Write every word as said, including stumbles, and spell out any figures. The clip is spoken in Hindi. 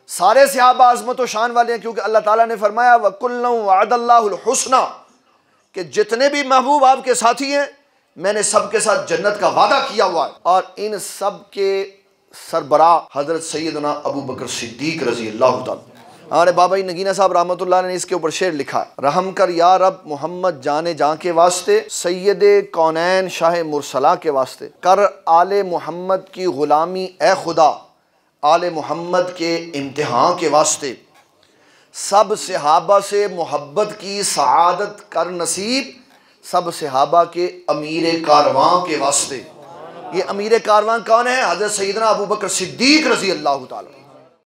सारे सहाबा अज़मत व शान वाले हैं, क्योंकि अल्लाह ताला ने फरमाया वकुल्लुन वअदल्लाहुल हुस्ना, कि जितने भी महबूब आपके साथी हैं मैंने सबके साथ जन्नत का वादा किया हुआ है। और इन सब के सरबरा हज़रत सैयदना अबू बकर सिद्दीक रज़ी अल्लाह ताला। हमारे बाबा नगीना साहब रहमतुल्लाह ने इसके ऊपर शेर लिखा है, रहम कर या रब मोहम्मद जाने जां के वास्ते, सैयदे कौनैन शाह मुरसला के वास्ते, कर आले मोहम्मद की ग़ुलामी ए खुदा, आले मोहम्मद के इम्तिहान के वास्ते, सब सहाबा से मोहब्बत की सआदत कर नसीब, सब सहाबा के अमीर कारवां के वास्ते। ये अमीर कारवां कौन है? हज़रत सैयदना अबू बकर सिद्दीक रज़ी अल्लाह ताला।